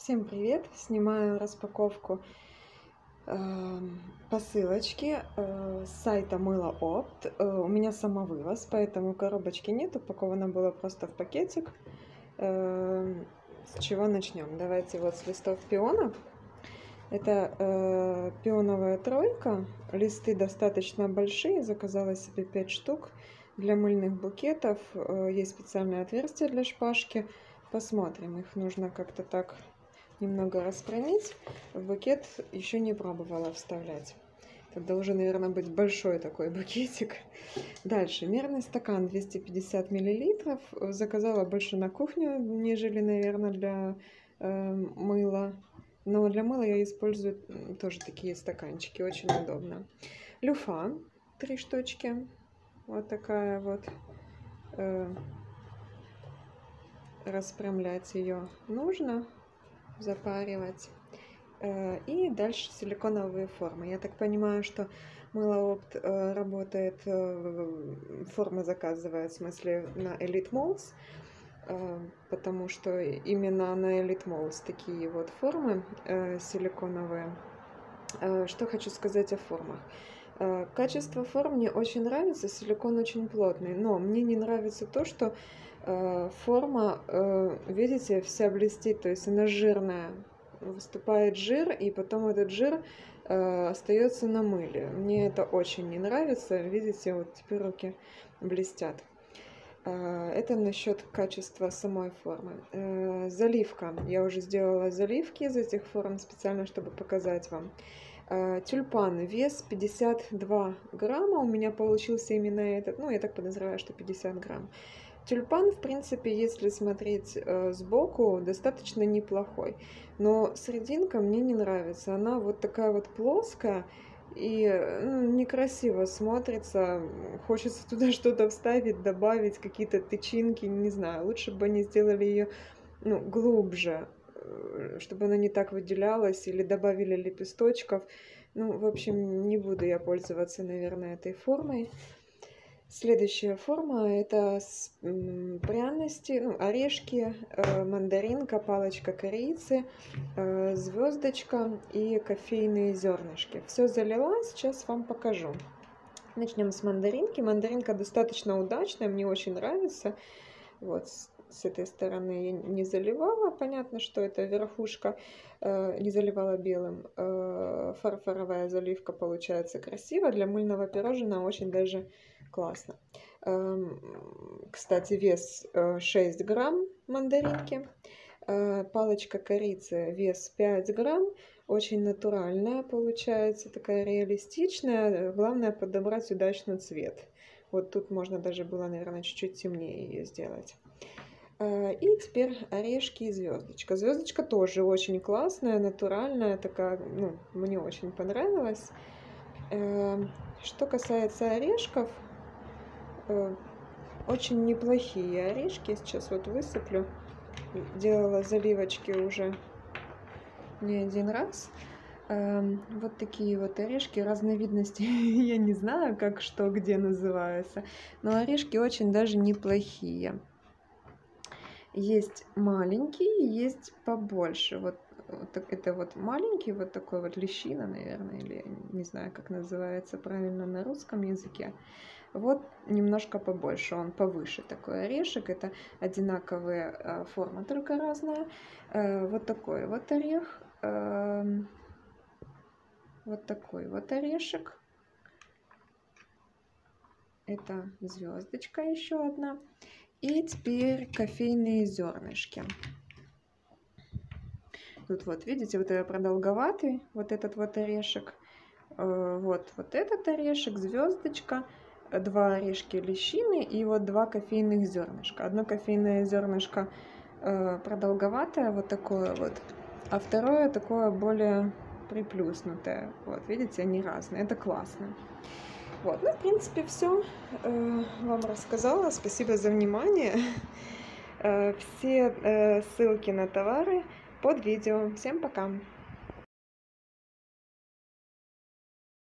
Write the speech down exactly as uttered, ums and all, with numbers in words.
Всем привет! Снимаю распаковку э, посылочки э, с сайта Мыло Опт. Э, у меня самовывоз, поэтому коробочки нет, упаковано было просто в пакетик. Э, с чего начнем? Давайте вот с листов пиона. Это э, пионовая тройка, листы достаточно большие, заказала себе пять штук для мыльных букетов. Э, есть специальное отверстие для шпажки. Посмотрим, их нужно как-то так немного распрямить. В букет еще не пробовала вставлять. Это должен, наверное, быть большой такой букетик. Дальше. Мерный стакан двести пятьдесят миллилитров. Заказала больше на кухню, нежели, наверное, для э, мыла. Но для мыла я использую тоже такие стаканчики. Очень удобно. Люфа. Три штучки. Вот такая вот. Э, распрямлять ее нужно. Запаривать. И дальше силиконовые формы. Я так понимаю, что Мыло Опт работает, форма заказывает, в смысле, на Elite Molds, потому что именно на Elite Molds такие вот формы силиконовые. Что хочу сказать о формах. Качество форм мне очень нравится, силикон очень плотный, но мне не нравится то, что форма, видите, вся блестит, то есть она жирная, выступает жир, и потом этот жир остается на мыле. Мне это очень не нравится, видите, вот теперь руки блестят. Это насчет качества самой формы. Заливка. Я уже сделала заливки из этих форм специально, чтобы показать вам. Тюльпан, вес пятьдесят два грамма, у меня получился именно этот, ну, я так подозреваю, что пятьдесят грамм. Тюльпан, в принципе, если смотреть э, сбоку, достаточно неплохой, но серединка мне не нравится, она вот такая вот плоская и ну, некрасиво смотрится, хочется туда что-то вставить, добавить, какие-то тычинки, не знаю, лучше бы они сделали ее ну, глубже, чтобы она не так выделялась, или добавили лепесточков. Ну, в общем, не буду я пользоваться, наверное, этой формой. Следующая форма — это пряности, ну, орешки, э, мандаринка, палочка корицы, э, звездочка и кофейные зернышки. Все залила, сейчас вам покажу. Начнем с мандаринки. Мандаринка достаточно удачная, мне очень нравится. Вот с этой стороны я не заливала, понятно, что это верхушка, э, не заливала белым. Э, фарфоровая заливка получается красиво, для мыльного пирожного очень даже классно. Э, кстати, вес э, шесть грамм мандаринки, э, палочка корицы вес пять грамм, очень натуральная получается, такая реалистичная, главное подобрать удачный цвет. Вот тут можно даже было, наверное, чуть-чуть темнее ее сделать. И теперь орешки и звездочка. Звездочка тоже очень классная, натуральная, такая, ну, мне очень понравилась. Что касается орешков, очень неплохие орешки. Сейчас вот высыплю. Делала заливочки уже не один раз. Вот такие вот орешки, разновидности, я не знаю, как что где называется, но орешки очень даже неплохие. Есть маленькие, есть побольше. Вот, вот это вот маленький, вот такой вот лещина, наверное, или не знаю, как называется правильно на русском языке. Вот немножко побольше, он повыше такой орешек. Это одинаковые формы, только разная. Вот такой вот орех. Вот такой вот орешек. Это звездочка еще одна. И теперь кофейные зернышки. Тут вот, видите, вот это продолговатый, вот этот вот орешек. Вот, вот этот орешек, звездочка, два орешки лещины и вот два кофейных зернышка. Одно кофейное зернышко продолговатое, вот такое вот, а второе такое более приплюснутое. Вот, видите, они разные, это классно. Вот, ну, в принципе, все э, вам рассказала. Спасибо за внимание. Э, все э, ссылки на товары под видео. Всем пока!